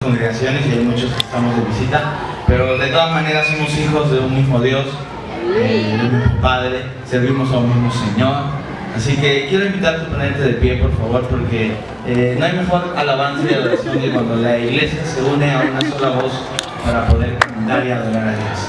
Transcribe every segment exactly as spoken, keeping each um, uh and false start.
Congregaciones y hay muchos que estamos de visita, pero de todas maneras somos hijos de un mismo Dios, eh, de un mismo Padre, servimos a un mismo Señor. Así que quiero invitarte a ponerte de pie, por favor, porque eh, no hay mejor alabanza y adoración que cuando la iglesia se une a una sola voz para poder cantar y adorar a Dios.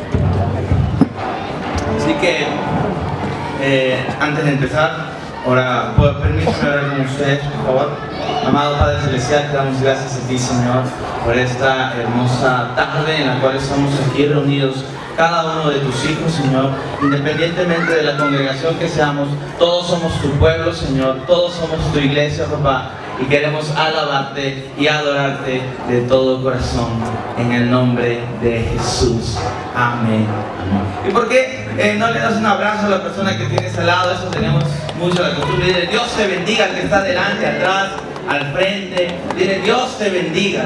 Así que eh, antes de empezar, ahora permítame orar con ustedes, por favor. Amado Padre Celestial, te damos gracias a ti, Señor, por esta hermosa tarde en la cual estamos aquí reunidos, cada uno de tus hijos, Señor, independientemente de la congregación que seamos, todos somos tu pueblo, Señor, todos somos tu iglesia, papá, y queremos alabarte y adorarte de todo corazón, en el nombre de Jesús. Amén. Amén. ¿Y por qué eh, no le das un abrazo a la persona que tienes al lado? Eso tenemos mucho la costumbre. Dile, Dios te bendiga, al que está delante, atrás, al frente. Dile, Dios te bendiga.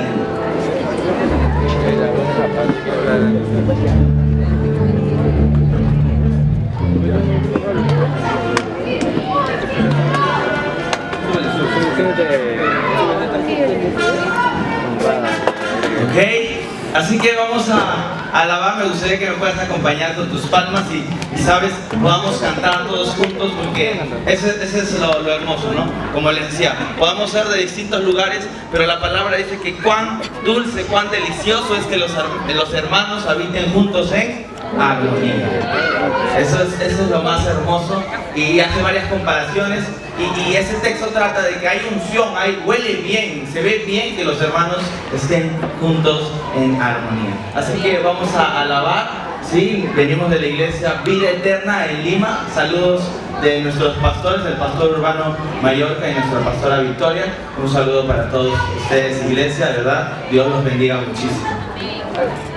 Ok, así que vamos a alabar. Me gustaría que me puedas acompañar con tus palmas y, y sabes, podamos cantar todos juntos, porque ese, ese es lo, lo hermoso, ¿no? Como les decía, podamos ser de distintos lugares, pero la palabra dice que cuán dulce, cuán delicioso es que los, los hermanos habiten juntos en armonía. Eso es, eso es lo más hermoso, y hace varias comparaciones. Y, y ese texto trata de que hay unción, hay, huele bien, se ve bien que los hermanos estén juntos en armonía. Así que vamos a alabar, ¿sí? Venimos de la iglesia Vida Eterna en Lima. Saludos de nuestros pastores, el pastor Urbano Mallorca y nuestra pastora Victoria. Un saludo para todos ustedes, iglesia, de verdad. Dios los bendiga muchísimo.